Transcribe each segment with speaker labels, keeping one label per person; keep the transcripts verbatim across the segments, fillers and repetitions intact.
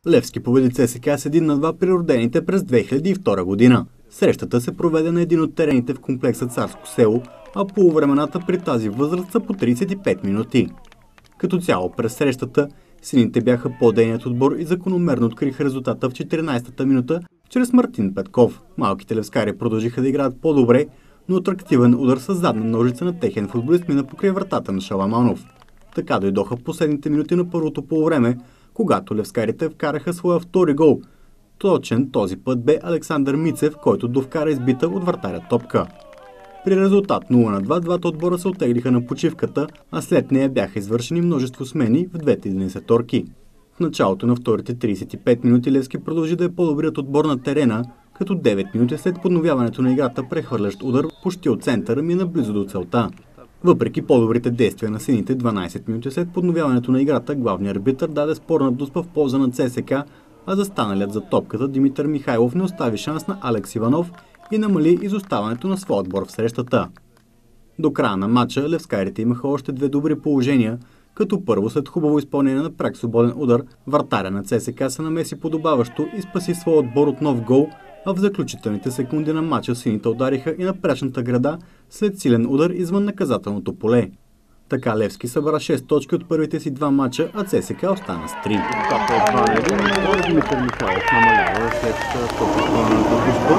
Speaker 1: Левски победи ЦСКА с един на два при родените през две хиляди и втора година. Срещата се проведе на един от терените в комплекса Царско село, а полувремената при тази възраст са по тридесет и пет минути. Като цяло през срещата, сините бяха по-дейният отбор и закономерно откриха резултата в четиринадесетата минута чрез Мартин Петков. Малките левскари продължиха да играят по-добре, но атрактивен удар с задна ножица на техен футболист мина покрай вратата на Шаламанов. Така дойдоха последните минути на първото полувреме, когато левскарите вкараха своя втори гол. Точен този път бе Александър Мицев, който довкара избита от вратаря топка. При резултат нула на два, двата отбора се оттеглиха на почивката, а след нея бяха извършени множество смени в двете единадесеторки. В началото на вторите тридесет и пет минути Левски продължи да е по-добрият отбор на терена, като девет минути след подновяването на играта прехвърлящ удар почти от центъра мина близо до целта. Въпреки по-добрите действия на сините, дванадесет минути след подновяването на играта, главният арбитър даде спорна дуспа в полза на ЦСКА, а застаналият за топката Димитър Михайлов не остави шанс на Алекс Иванов и намали изоставането на своя отбор в срещата. До края на матча левскарите имаха още две добри положения, като първо след хубаво изпълнение на прак свободен удар, вратаря на ЦСКА се намеси подобаващо и спаси своя отбор от нов гол, а в заключителните секунди на матча сините удариха и на пречната града след силен удар извън наказателното поле. Така Левски събра шест точки от първите си два матча, а ЦСКА остана с три. Димитър Михайлов намалява след по-подходната дуспа.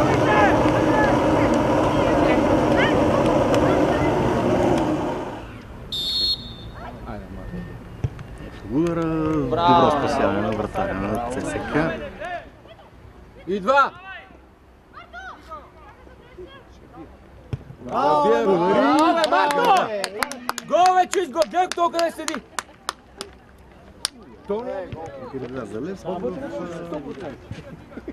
Speaker 1: Удара, добро спасяване на вратаря на ЦСКА.
Speaker 2: И два!
Speaker 3: Браво, бе, Марко! Гол, бе, чист гол! Гледай то къде седи!
Speaker 2: То не е гол.
Speaker 1: За Левски.